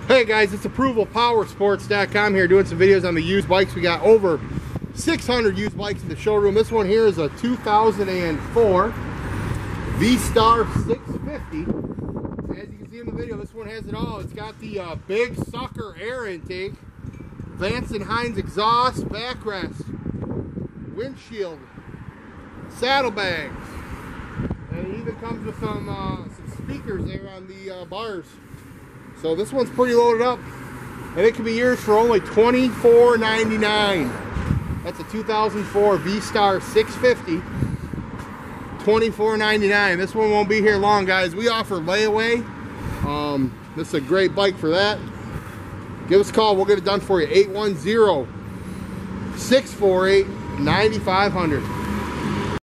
Hey guys, it's ApprovalPowersports.com here doing some videos on the used bikes. We got over 600 used bikes in the showroom. This one here is a 2004 VStar 650. As you can see in the video, this one has it all. It's got the big sucker air intake, Vance & Hines exhaust, backrest, windshield, saddlebags, and it even comes with some speakers there on the bars. So this one's pretty loaded up, and it can be yours for only $24.99. That's a 2004 VStar 650, $24.99. This one won't be here long, guys. We offer layaway. This is a great bike for that. Give us a call. We'll get it done for you. 810-648-9500.